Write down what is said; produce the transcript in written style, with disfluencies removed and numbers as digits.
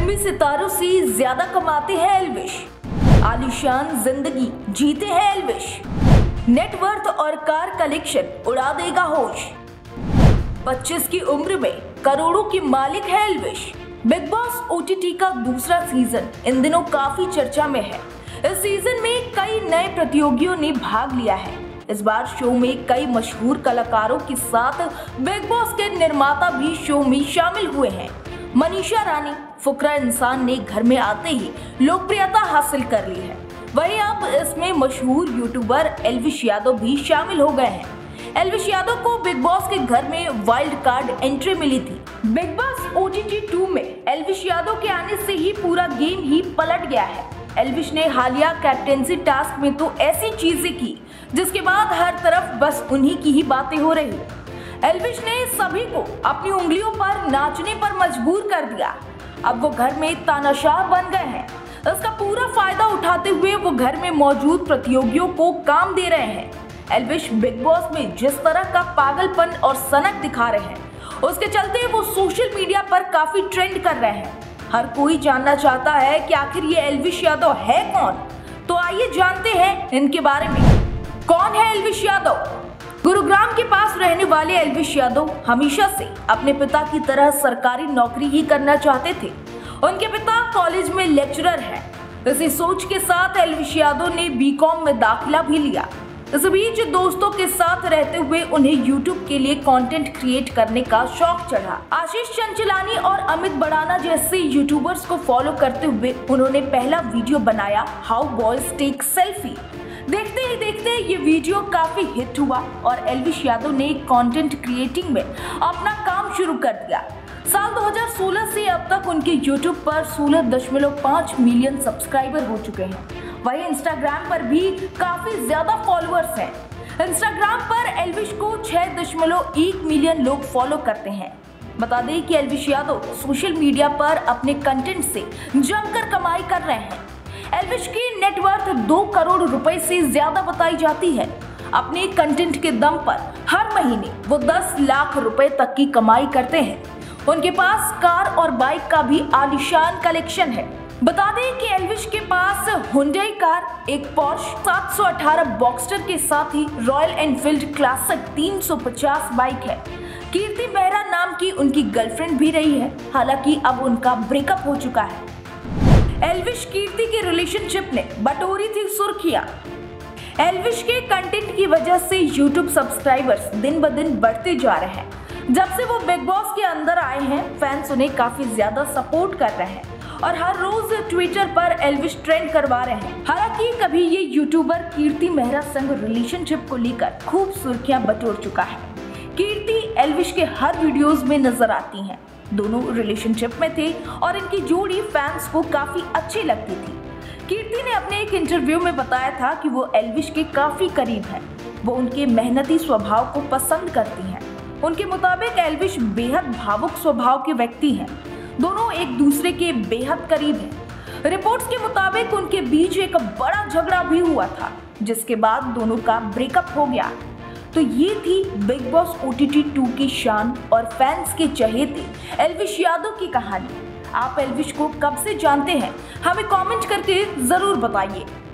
फिल्मी सितारों से ज्यादा कमाते हैं एल्विश, आलीशान जिंदगी जीते हैं एल्विश, नेटवर्थ और कार कलेक्शन उड़ा देगा होश, 25 की उम्र में करोड़ों की मालिक है एल्विश। बिग बॉस ओटीटी का दूसरा सीजन इन दिनों काफी चर्चा में है। इस सीजन में कई नए प्रतियोगियों ने भाग लिया है। इस बार शो में कई मशहूर कलाकारों के साथ बिग बॉस के निर्माता भी शो में शामिल हुए हैं। मनीषा रानी फुकरा इंसान ने घर में आते ही लोकप्रियता हासिल कर ली है। वहीं अब इसमें मशहूर यूट्यूबर एल्विश यादव भी शामिल हो गए हैं। एल्विश यादव को बिग बॉस के घर में वाइल्ड कार्ड एंट्री मिली थी। बिग बॉस ओटीटी 2 में एल्विश यादव के आने से ही पूरा गेम ही पलट गया है। एल्विश ने हालिया कैप्टेंसी टास्क में तो ऐसी चीजें की जिसके बाद हर तरफ बस उन्हीं की ही बातें हो रही। एल्विश ने सभी को अपनी उंगलियों पर नाचने पर मजबूर कर दिया। अब वो घर में तानाशाह बन गए हैं। इसका पूरा फायदा उठाते हुए वो घर में मौजूद प्रतियोगियों को काम दे रहे हैं। एल्विश बिग बॉस में जिस तरह का पागलपन और सनक दिखा रहे हैं, उसके चलते वो सोशल मीडिया पर काफी ट्रेंड कर रहे हैं। हर कोई जानना चाहता है कि आखिर ये एल्विश यादव है कौन। तो आइए जानते हैं इनके बारे में। कौन है एल्विश यादव? गुरुग्राम के पास रहने वाले एल्विश यादव हमेशा से अपने पिता की तरह सरकारी नौकरी ही करना चाहते थे। उनके पिता कॉलेज में लेक्चरर हैं। इसी सोच के साथ एल्विश यादव ने बीकॉम में दाखिला भी लिया। इस बीच दोस्तों के साथ रहते हुए उन्हें यूट्यूब के लिए कंटेंट क्रिएट करने का शौक चढ़ा। आशीष चंचलानी और अमित बड़ाना जैसे यूट्यूबर्स को फॉलो करते हुए उन्होंने पहला वीडियो बनाया, हाउ बॉयज टेक सेल्फी। देखते ही देखते ये वीडियो काफी हिट हुआ और एल्विश यादव ने कंटेंट क्रिएटिंग में अपना काम शुरू कर दिया। साल 2016 से अब तक उनके यूट्यूब पर 16.5 मिलियन सब्सक्राइबर हो चुके हैं। वहीं इंस्टाग्राम पर भी काफी ज्यादा फॉलोअर्स हैं। इंस्टाग्राम पर एल्विश को 6.1 मिलियन लोग फॉलो करते हैं। बता दें कि एल्विश यादव सोशल मीडिया पर अपने कंटेंट से जमकर कमाई कर रहे हैं। एल्विश की नेटवर्थ 2 करोड़ रुपए से ज्यादा बताई जाती है। अपने कंटेंट के दम पर हर महीने वो 10 लाख रुपए तक की कमाई करते हैं। उनके पास कार और बाइक का भी आलीशान कलेक्शन है। बता दें कि एल्विश के पास हुंडई कार, एक पोर्श 718 बॉक्सटर के साथ ही रॉयल एनफील्ड क्लासिक 350 बाइक है। कीर्ति मेहरा नाम की उनकी गर्लफ्रेंड भी रही है, हालांकि अब उनका ब्रेकअप हो चुका है। एल्विश कीर्ति के रिलेशनशिप ने बटोरी थी सुर्खियां। एल्विश के कंटेंट की वजह से यूट्यूब सब्सक्राइबर्स दिन ब दिन बढ़ते जा रहे हैं। जब से वो बिग बॉस के अंदर आए हैं, फैंस उन्हें काफी ज्यादा सपोर्ट कर रहे हैं और हर रोज ट्विटर पर एल्विश ट्रेंड करवा रहे हैं। हालांकि कभी ये यूट्यूबर कीर्ति मेहरा संग रिलेशनशिप को लेकर खूब सुर्खियां बटोर चुका है। कीर्ति एल्विश के हर वीडियोस में नजर आती हैं। दोनों रिलेशनशिप में थे और इनकी जोड़ी फैंस को काफी अच्छी लगती थी। कीर्ति ने अपने एक इंटरव्यू में बताया था कि वो एल्विश के काफी करीब हैं। वो उनके मेहनती स्वभाव को पसंद करती हैं। उनके मुताबिक एल्विश बेहद भावुक स्वभाव के व्यक्ति हैं। दोनों एक दूसरे के बेहद करीब हैं। रिपोर्ट्स के मुताबिक उनके बीच एक बड़ा झगड़ा भी हुआ था, जिसके बाद दोनों का ब्रेकअप हो गया। तो ये थी बिग बॉस ओटीटी 2 की शान और फैंस के चहेते एल्विश यादव की कहानी। आप एल्विश को कब से जानते हैं? हमें कमेंट करके जरूर बताइए।